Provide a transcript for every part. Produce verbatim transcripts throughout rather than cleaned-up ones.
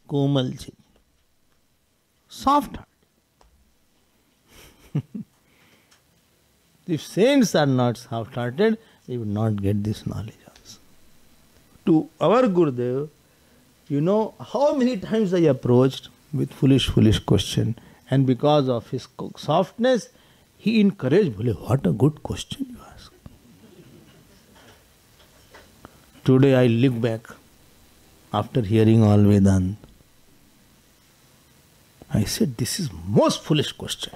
komal chit. Soft heart. If saints are not soft-hearted, they would not get this knowledge also. To our Gurudev, you know how many times I approached with foolish, foolish question, and because of his softness, he encouraged, Bole, what a good question you ask. Today I look back, after hearing all Vedanta, I said, this is most foolish question.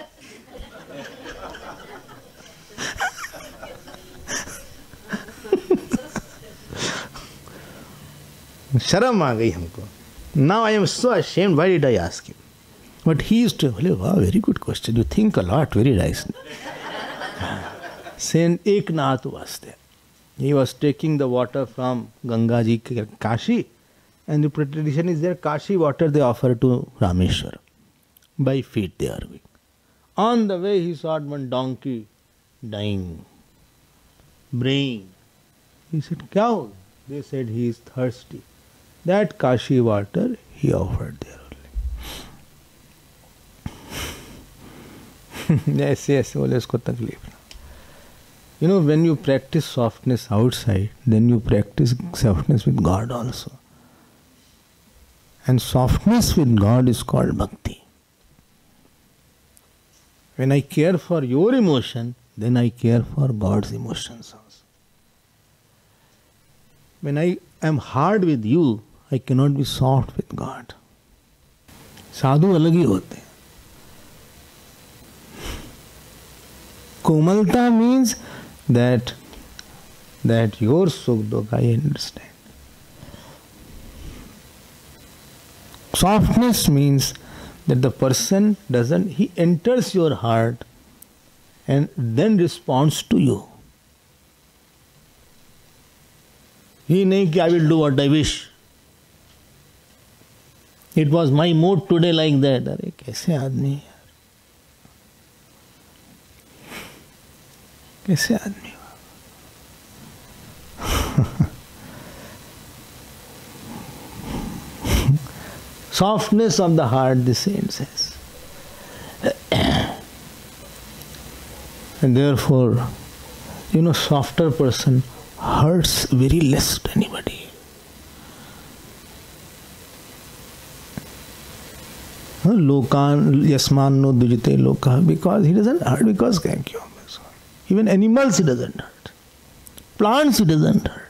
Sharam aa gayi humko. Now I am so ashamed, why did I ask him? But he used to, wow, very good question. You think a lot, very nice. Saint Eknath was there. He was taking the water from Ganga ji Kashi, and the tradition is there, Kashi water they offer to Rameshwar. By feet they are going. On the way he saw one donkey dying, braying. He said, Kya? They said he is thirsty. That Kashi water he offered there only. Yes, yes, बोले उसको तकलीफ ना. You know, when you practice softness outside, then you practice softness with God also. And softness with God is called bhakti. When I care for your emotion, then I care for God's emotions also. When I am hard with you, I cannot be soft with God. साधु अलग ही होते हैं. Komalta means that that your sukh dukh I understand. Softness means that the person doesn't, he enters your heart and then responds to you. He nahi ki I will do what I wish. It was my mood today like that. Arey kaise aadmi hai? Kaise aadmi? Softness of the heart, the saint says. And therefore, you know, softer person hurts very less to anybody. Lokan yasman no dujite loka, because he doesn't hurt, because even animals he doesn't hurt. Plants he doesn't hurt.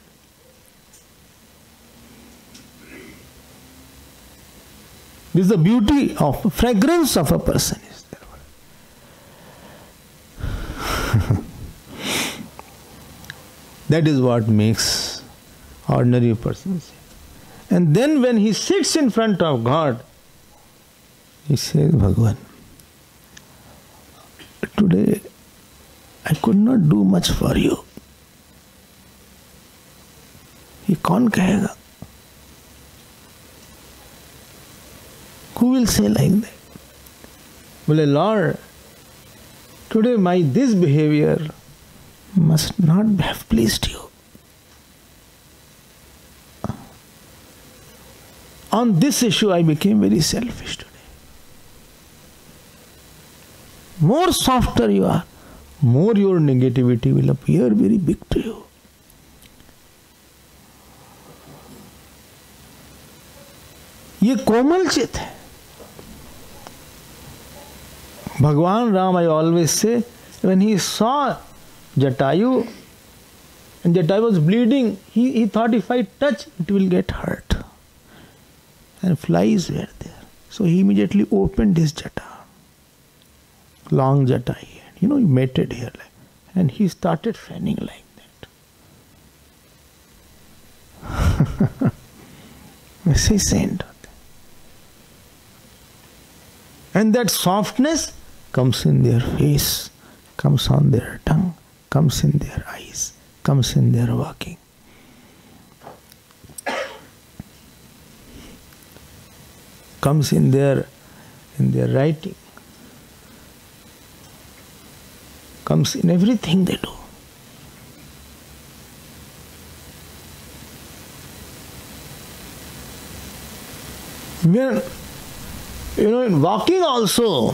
This is the beauty of fragrance of a person is there. That is what makes ordinary persons. And then when he sits in front of God, he says, Bhagavan, today I could not do much for you. He kaun kahega? Who will say like that? Well, Lord, today my this behavior must not have pleased you. On this issue I became very selfish today. More softer you are, more your negativity will appear very big to you. ये कोमल चित है. Bhagwan Ram, I always say, when he saw Jatayu, and Jatayu was bleeding, he, he thought if I touch, it will get hurt. And flies were there. So he immediately opened his jata. Long jata he had. You know, he mated here. Like, and he started fanning like that. Say saint. And that softness comes in their face, comes on their tongue, comes in their eyes, comes in their walking. Comes in their in their writing. Comes in everything they do. When, you know, in walking also,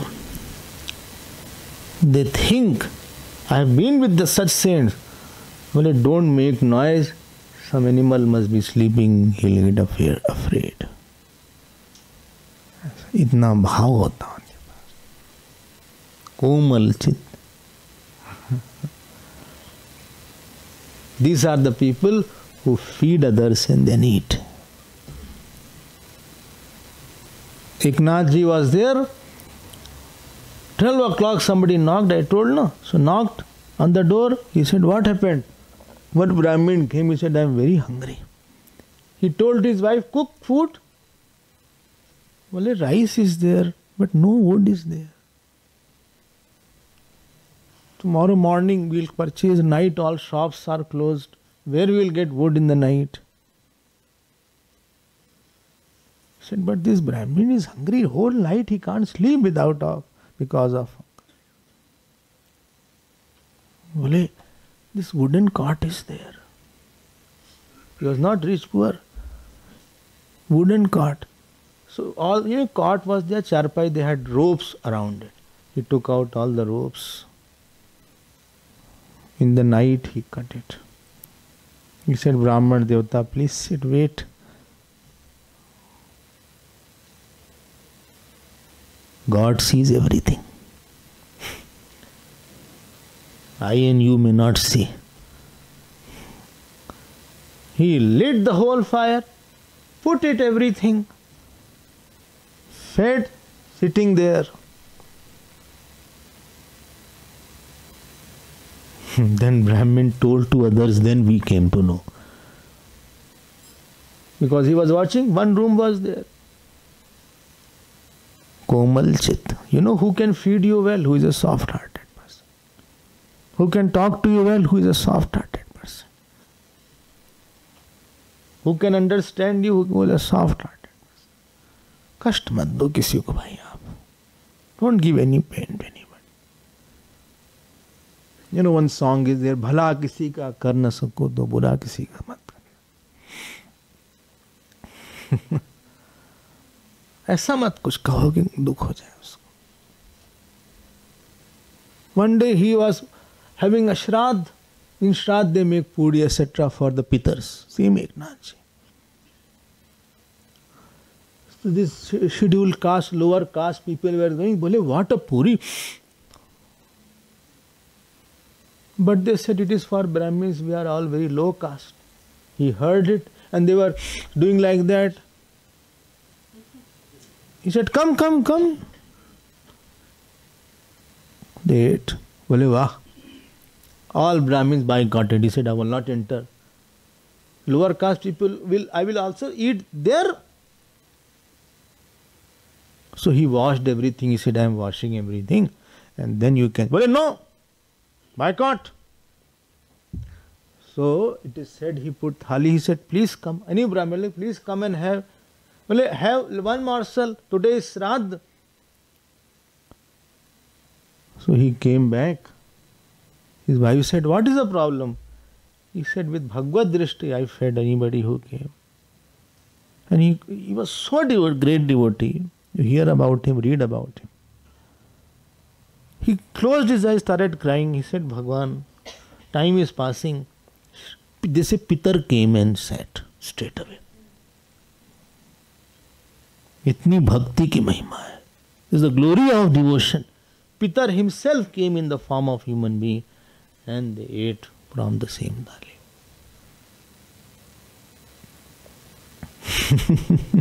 they think, I have been with the such saints, well, don't make noise, some animal must be sleeping, he'll get afraid. afraid. इतना भाव होता उनके पास, कोमल चित्त. These are the people who feed others and then eat. Eknath ji was there. twelve o'clock somebody knocked, I told no. So knocked on the door. He said, what happened? What Brahmin came? He said, I am very hungry. He told his wife, cook food. Well, rice is there, but no wood is there. Tomorrow morning we'll purchase, night all shops are closed. Where we will get wood in the night? He said, but this Brahmin is hungry whole night, he can't sleep without of, because of hunger. Well, this wooden cot is there. He was not rich, poor. Wooden cot. So all, you know, cot was there, charpai, they had ropes around it. He took out all the ropes. In the night he cut it. He said, Brahman Devata, please sit, wait. God sees everything. I and you may not see. He lit the whole fire, put it everything, fed, sitting there. Then Brahmin told to others, then we came to know. Because he was watching, one room was there. Komal Chit. You know who can feed you well? Who is a soft-hearted person. Who can talk to you well? Who is a soft-hearted person. Who can understand you? Who is a soft-hearted person. Kasht mat do kisi ko bhai aap. Don't give any pain to anyone. You know, one song is there, Bhala kisi ka kar na sako to bura kisi ka mat karna. ऐसा मत कुछ कहो कि दुख हो जाए उसको. One day he was having a shraddh. In shraddh they make puri et cetera for the pitars. See Eknath ji. So this scheduled caste, lower caste people were going, bole, what a puri. But they said it is for Brahmins, we are all very low caste. He heard it and they were doing like that. He said, come, come, come. They ate. Bole, wah. All Brahmins boycotted. He said, I will not enter. Lower caste people will, I will also eat there. So he washed everything. He said, I am washing everything. And then you can. Bole, no. Boycott. So it is said he put thali. He said, please come. Any Brahmin, please come and have. Well, have one morsel. Today is Shraddh. So he came back. His wife said, what is the problem? He said, with Bhagavad Drishti, I fed anybody who came. And he, he was so devout, great devotee. You hear about him, read about him. He closed his eyes, started crying. He said, Bhagwan, time is passing. They say Pitar came and sat straight away. Itni bhakti ki mahima hai. This is the glory of devotion. Pitar himself came in the form of human being and they ate from the same thali.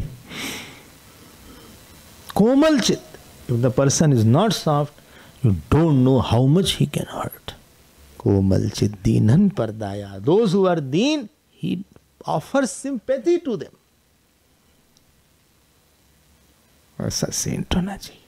Komal Chit. If the person is not soft, you don't know how much he can hurt. Komal Chit Deenan Pardaya. Those who are deen, he offers sympathy to them. ऐसा सेंट होना चाहिए.